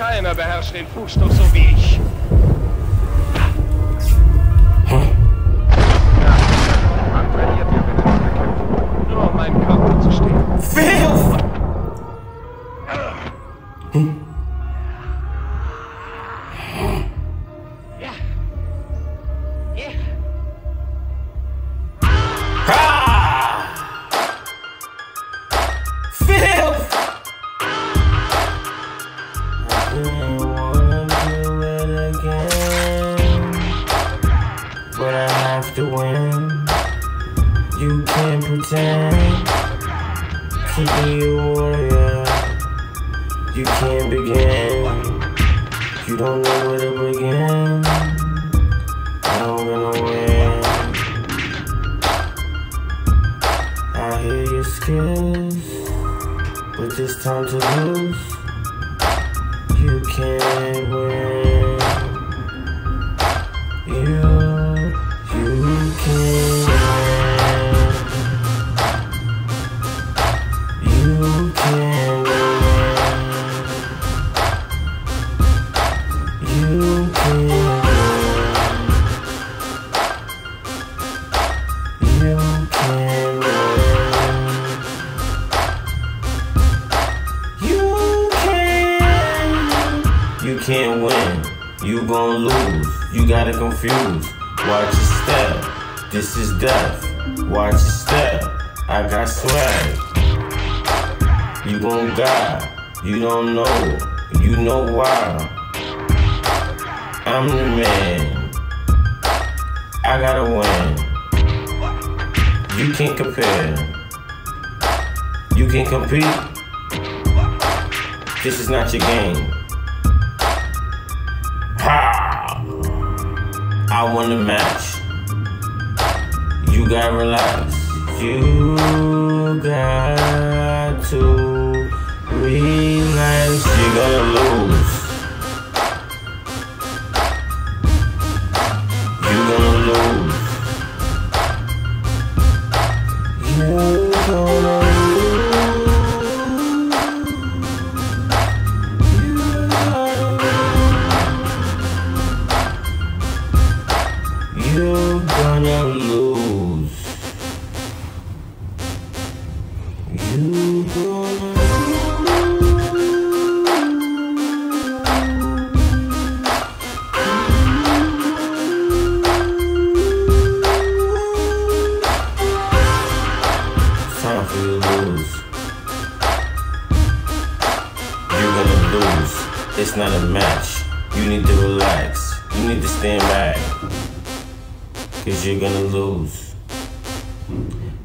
Keiner beherrscht den Fußstoß so wie ich. Man trainiert ja bitte zu bekämpfen. Nur um meinen Körper zu stehen. Filth! But I have to win. You can't pretend to be a warrior. You can't begin. You don't know where to begin. I'm gonna win. I hear your skills, but this time to lose. You can't win. You can't win. You can't win. You can't win. You can't win. You can't win. You gon' lose. You gotta confuse. Watch your step. This is death. Watch your step. I got swag. You gon' die. You don't know. You know why. I'm the man. I gotta win. You can't compare. You can't compete. This is not your game. Ha! I won the match. You gotta relax. You got to relax. You're gonna lose. You're gonna lose. You're gonna lose. You're gonna lose. You're gonna time for you to lose. You're gonna lose. It's not a match. You need to relax. You need to stand back. Cause you're gonna lose.